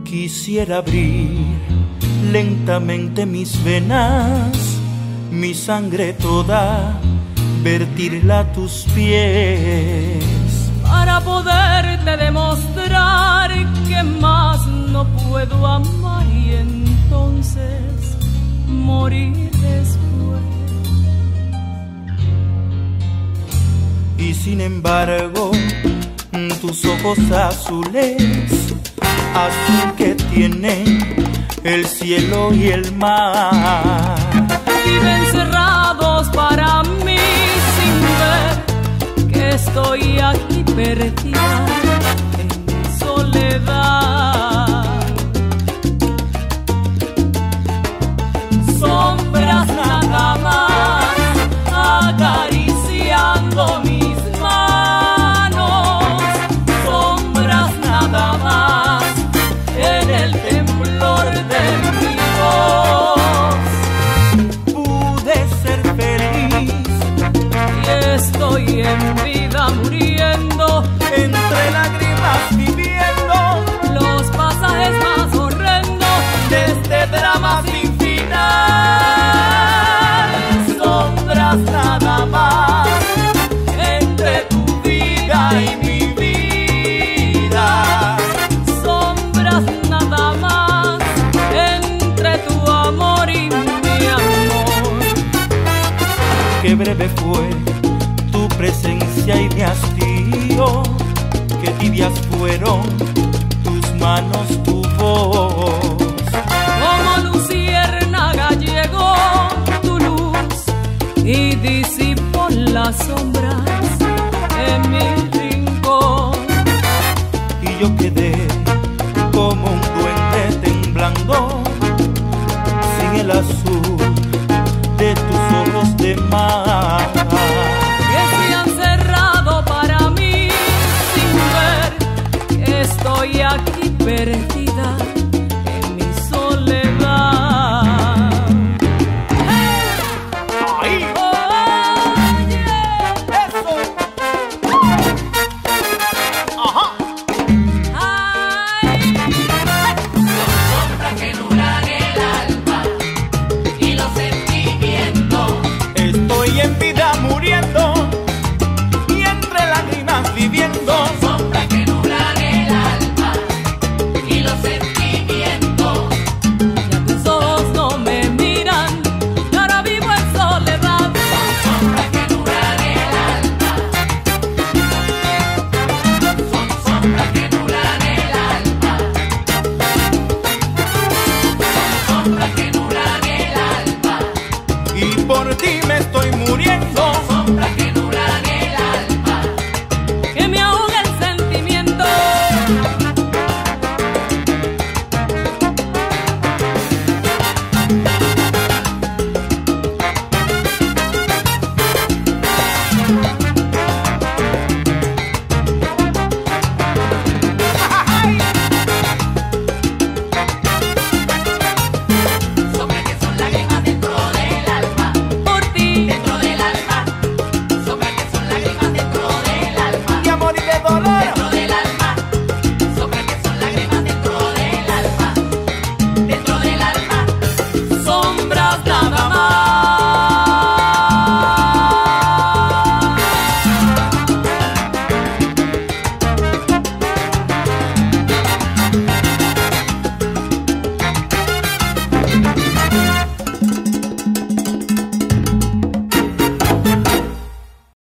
Quisiera abrir lentamente mis venas, mi sangre toda, vertirla a tus pies, para poderte demostrar que más no puedo amar y entonces morir después. Y sin embargo, tus ojos azules, azul que tienen el cielo y el mar, viven cerrados para mí sin ver que estoy aquí perdida en soledad. Sombras nada más acariciando mis manos, sombras nada más en el temblor de mi voz. Pude ser feliz Y estoy en vida muriendo, entre lágrimas viviendo los pasajes más horrendos de este drama sin final. Sombras nada más entre tu vida y mi vida, sombras nada más entre tu amor y mi amor. Qué breve fue tu presencia y mi hastío, qué tibias fueron tus manos, tu voz. Como luciérnaga llegó tu luz y disipó las sombras en mi rincón. Y yo quedé como un duende temblando, sin el azul de tus ojos de mar, Que se han cerrado para mí sin ver que estoy aquí perdida